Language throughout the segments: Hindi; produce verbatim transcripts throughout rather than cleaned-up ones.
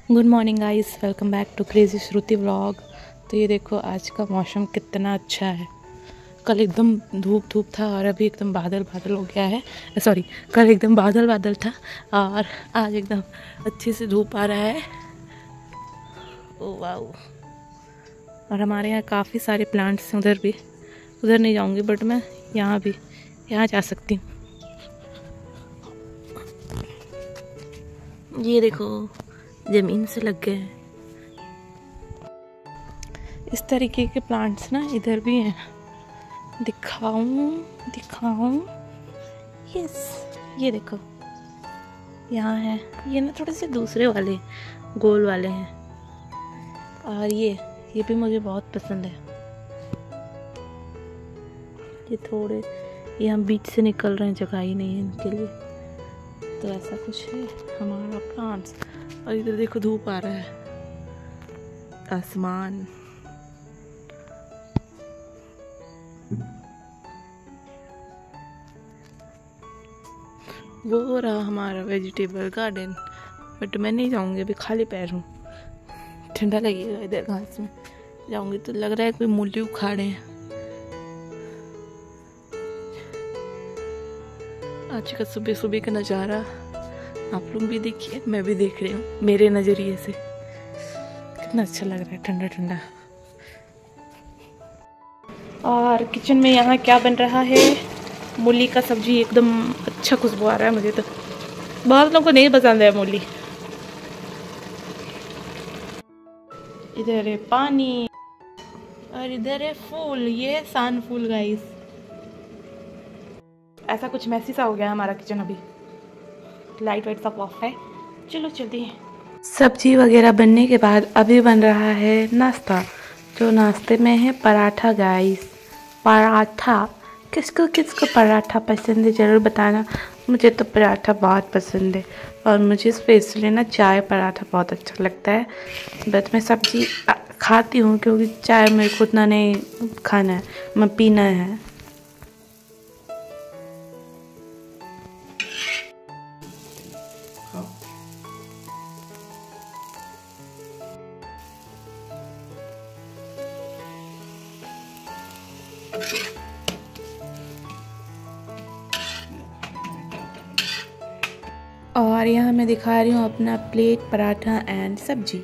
Good morning guys, welcome back to crazy Shruti vlog. तो ये देखो आज का मौसम कितना अच्छा है। कल एकदम धूप धूप था और अभी एकदम बादल बादल हो गया है। सॉरी, कल एकदम बादल बादल था और आज एकदम अच्छे से धूप आ रहा है। ओ वाह। और हमारे यहाँ काफ़ी सारे प्लांट्स हैं। उधर भी, उधर नहीं जाऊँगी बट मैं यहाँ भी यहाँ जा सकती हूँ। ये देखो ज़मीन से लग गए हैं। इस तरीके के प्लांट्स ना इधर भी हैं। दिखाऊं दिखाऊं यस, ये देखो यहाँ है। ये ना थोड़े से दूसरे वाले गोल वाले हैं और ये ये भी मुझे बहुत पसंद है। ये थोड़े ये हम बीच से निकल रहे हैं, जगह ही नहीं है इनके लिए। तो ऐसा कुछ है हमारा प्लांट्स। और इधर देखो धूप आ रहा है, आसमान। वो रहा हमारा वेजिटेबल गार्डन, बट मैं नहीं जाऊंगी, अभी खाली पैर हूँ, ठंडा लगेगा। इधर घास में जाऊंगी तो लग रहा है कोई मूली उखाड़े हैं। आज का सुबह सुबह का नज़ारा आप लोग भी देखिए, मैं भी देख रही हूँ मेरे नज़रिए से। कितना अच्छा लग रहा है, ठंडा ठंडा। और किचन में यहाँ क्या बन रहा है? मूली का सब्जी। एकदम अच्छा खुशबू आ रहा है मुझे तो। बहुत लोगों को नहीं पसंद है मूली। इधर है पानी और इधर है फूल। ये सान फूल गाइस। ऐसा कुछ मैसी सा हो गया हमारा किचन। अभी लाइट वाइट सब ऑफ है। चलो चलते हैं। सब्जी वगैरह बनने के बाद अभी बन रहा है नाश्ता। जो नाश्ते में है पराठा गाइस। पराठा किसको किसको पराठा पसंद है ज़रूर बताना। मुझे तो पराठा बहुत पसंद है और मुझे स्पेशली ना चाय पराठा बहुत अच्छा लगता है। बट मैं सब्जी खाती हूँ क्योंकि चाय मेरे को उतना नहीं खाना है, मैं पीना है। और यहाँ मैं दिखा रही हूँ अपना प्लेट पराठा एंड सब्जी।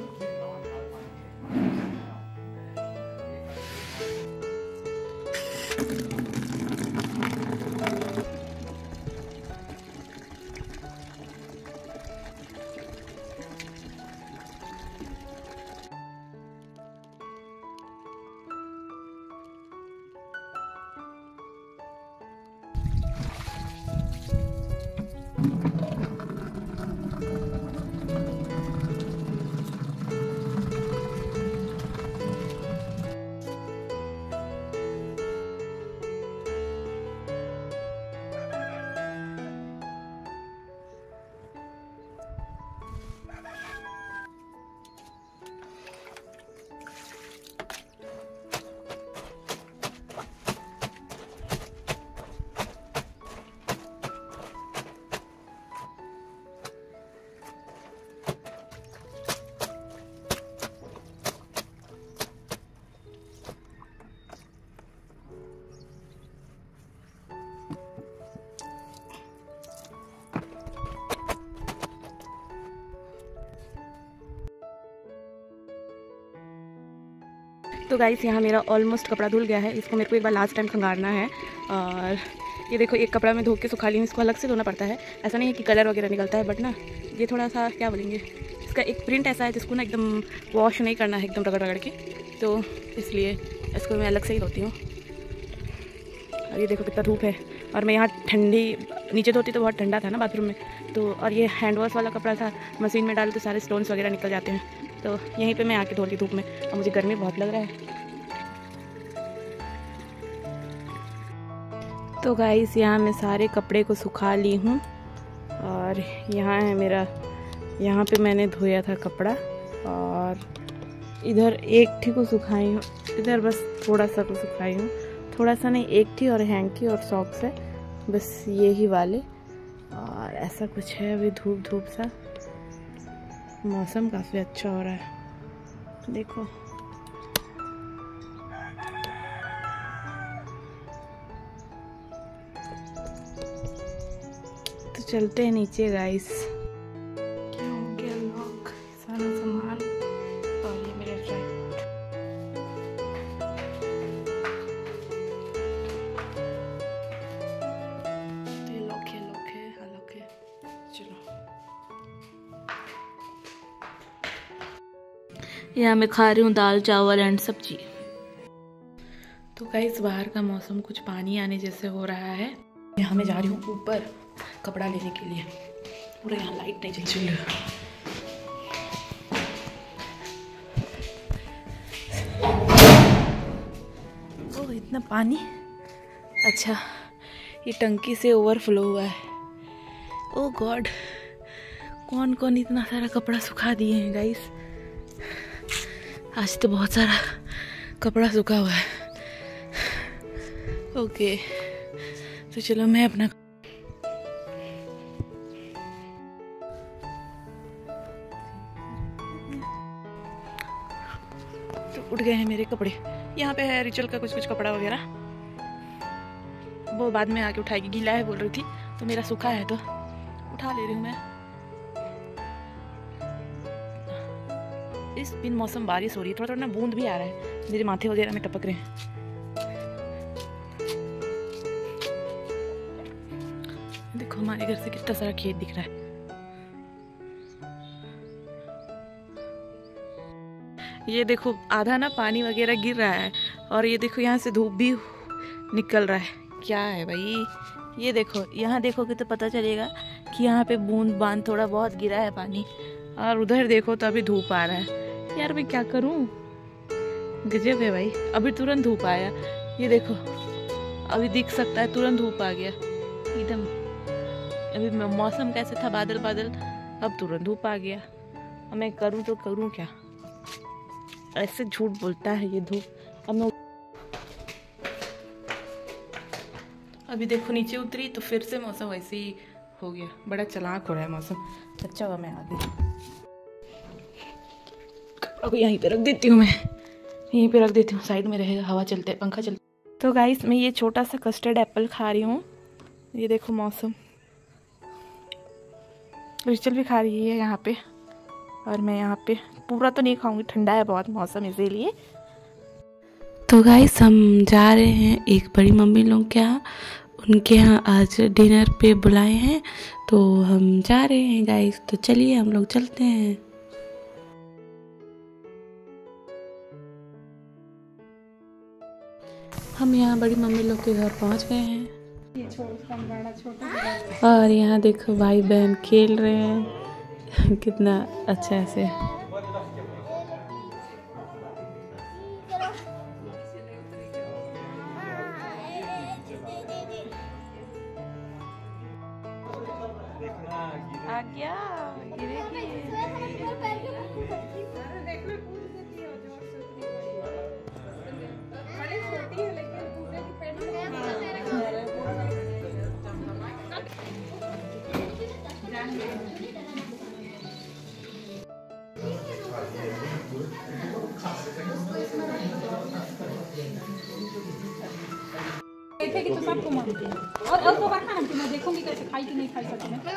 तो गाइस यहाँ मेरा ऑलमोस्ट कपड़ा धुल गया है। इसको मेरे को एक बार लास्ट टाइम खंगारना है। और ये देखो एक कपड़ा मैं धो के सुखा ली हूँ। इसको अलग से धोना पड़ता है। ऐसा नहीं है कि कलर वगैरह निकलता है, बट ना ये थोड़ा सा क्या बोलेंगे, इसका एक प्रिंट ऐसा है जिसको ना एकदम वॉश नहीं करना है, एकदम रगड़ रगड़ के। तो इसलिए इसको मैं अलग से ही धोती हूँ। और ये देखो कितना धूप है। और मैं यहाँ ठंडी नीचे धोती तो बहुत ठंडा था ना बाथरूम में। तो और ये हैंड वॉश वाला कपड़ा था, मशीन में डालो तो सारे स्टोन्स वगैरह निकल जाते हैं। तो यहीं पे मैं आके धो ली धूप में। और मुझे गर्मी बहुत लग रहा है। तो गाइस यहाँ मैं सारे कपड़े को सुखा ली हूँ। और यहाँ है मेरा, यहाँ पे मैंने धोया था कपड़ा। और इधर एक ठी को सुखाई हूँ, इधर बस थोड़ा सा को सुखाई हूँ। थोड़ा सा नहीं, एक ठी और हैंकी और सॉक्स है बस, ये ही वाले। और ऐसा कुछ है अभी धूप धूप सा। मौसम काफ़ी अच्छा हो रहा है, देखो। तो चलते हैं नीचे गाइस। क्या हो गया लोग, सारा सामान और ये मेरे फ्रेंड। तो ये लोग है, लोग है, हाँ लोग है। चलो यहाँ मैं खा रही हूँ दाल चावल एंड सब्जी। तो गाइस बाहर का मौसम कुछ पानी आने जैसे हो रहा है। यहाँ मैं जा रही हूँ ऊपर कपड़ा लेने के लिए। पूरा यहाँ लाइट नहीं चल रही है। ओह इतना पानी, अच्छा ये टंकी से ओवरफ्लो हुआ है। ओह गॉड, कौन कौन इतना सारा कपड़ा सुखा दिए हैं गाइस। आज तो बहुत सारा कपड़ा सूखा हुआ है। ओके तो चलो मैं अपना तो उठ गए हैं मेरे कपड़े। यहाँ पे है रिचल का कुछ कुछ कपड़ा वगैरह, वो बाद में आके उठाएगी। गीला है बोल रही थी, तो मेरा सूखा है तो उठा ले रही हूँ मैं। इस बिन मौसम बारिश हो रही है, थोड़ा थोड़ा ना बूंद भी आ रहा है, मेरे माथे वगैरह में टपक रहे हैं। देखो हमारे घर से कितना सारा खेत दिख रहा है। ये देखो आधा ना पानी वगैरह गिर रहा है, और ये देखो यहाँ से धूप भी निकल रहा है। क्या है भाई, ये देखो यहाँ देखोगे तो पता चलेगा कि यहाँ पे बूंद बांद थोड़ा बहुत गिरा है पानी, और उधर देखो तो अभी धूप आ रहा है। यार मैं क्या करूँ, गजब है भाई। अभी तुरंत धूप आया, ये देखो अभी दिख सकता है, तुरंत धूप आ गया एकदम। अभी मौसम कैसे था, बादल बादल, अब तुरंत धूप आ गया। अब मैं करूँ तो करूँ क्या, ऐसे झूठ बोलता है ये धूप। अब मैं अभी देखो नीचे उतरी तो फिर से मौसम वैसे ही हो गया। बड़ा चालाक हो रहा है मौसम। अच्छा हुआ मैं आ गई। कपड़ा को यहीं पे रख देती हूँ, मैं यहीं पे रख देती हूँ, साइड में रहेगा, हवा चलते पंखा चलता। तो गाइस मैं ये छोटा सा कस्टर्ड एप्पल खा रही हूँ। ये देखो मौसम, रिचल भी खा रही है यहाँ पे, और मैं यहाँ पे पूरा तो नहीं खाऊंगी, ठंडा है बहुत मौसम इसीलिए। तो गाइस हम जा रहे हैं एक बड़ी मम्मी लोग के यहाँ, उनके यहाँ आज डिनर पे बुलाए हैं, तो हम जा रहे हैं गाइस। तो चलिए हम लोग चलते हैं। हम यहाँ बड़ी मम्मी लोग के घर पहुँच गए हैं, और यहाँ देखो भाई बहन खेल रहे हैं कितना अच्छा से। आ गया गिरेगी। देखेगी तो सबको मानती है। और और तो बात ना मैं देखूंगी कैसे खाई कि नहीं खाई सकती मैं।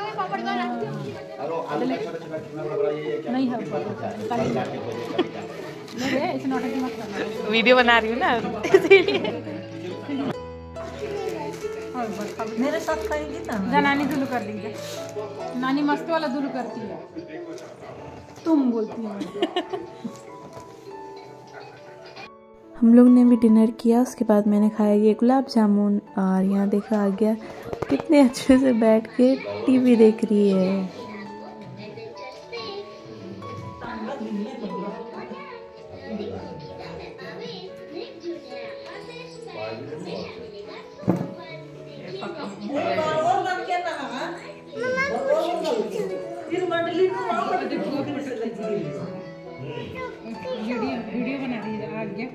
नहीं है नहीं इस नाटक मत करना, वीडियो बना रही हूँ ना इसीलिए। मेरे साथ खाएगी ना, नानी दुलू कर लीजिए। नानी मस्त वाला दुलू करती है, तुम बोलती हो। हम लोग ने भी डिनर किया, उसके बाद मैंने खाया ये गुलाब जामुन, और यहाँ देखा आ गया कितने अच्छे से बैठ के टीवी देख रही है। वीडियो बना रही है, आ गया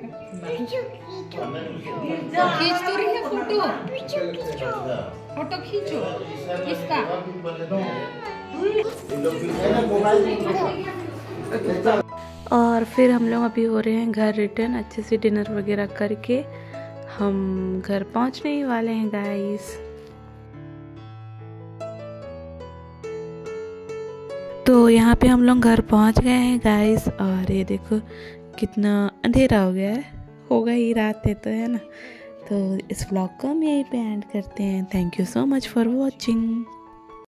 खींच तो रही है फोटो, फोटो खींचो इसका। और फिर हम लोग अभी हो रहे हैं घर रिटर्न, अच्छे से डिनर वगैरह करके हम घर पहुंचने ही वाले हैं गाइस। तो यहाँ पे हम लोग घर पहुंच गए हैं गाइस, और ये देखो कितना अंधेरा हो गया है, होगा ही रात है तो, है ना। तो इस व्लॉग को हम यहीं पे एंड करते हैं। Thank you so much for watching.